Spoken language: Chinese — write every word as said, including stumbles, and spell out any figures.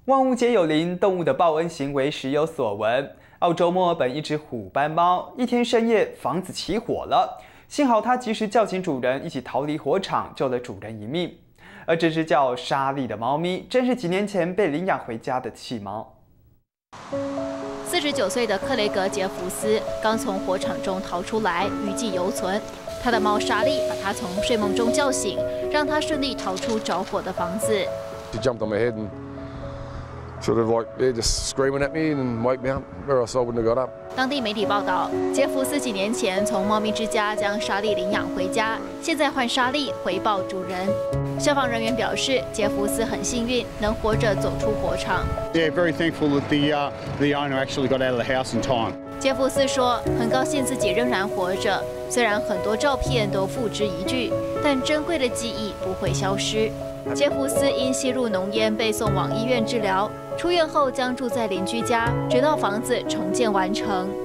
万物皆有灵，动物的报恩行为时有所闻。澳洲墨尔本一只虎斑猫，一天深夜房子起火了，幸好它及时叫醒主人，一起逃离火场，救了主人一命。而这只叫莎莉的猫咪，正是几年前被领养回家的弃猫。 四十九岁的克雷格·杰弗斯刚从火场中逃出来，余悸犹存。他的猫莎莉把他从睡梦中叫醒，让他顺利逃出着火的房子。 She jumped on my head and sort of like yeah, just screaming at me and wake me up. Or else I wouldn't have got up. 当地媒体报道，杰弗斯几年前从猫咪之家将莎莉领养回家，现在换莎莉回报主人。消防人员表示，杰弗斯很幸运能活着走出火场。 Yeah, very thankful that the uh, the owner actually got out of the house in time. 杰弗斯说，很高兴自己仍然活着，虽然很多照片都付之一炬，但珍贵的记忆不会消失。杰弗斯因吸入浓烟被送往医院治疗，出院后将住在邻居家，直到房子重建完成。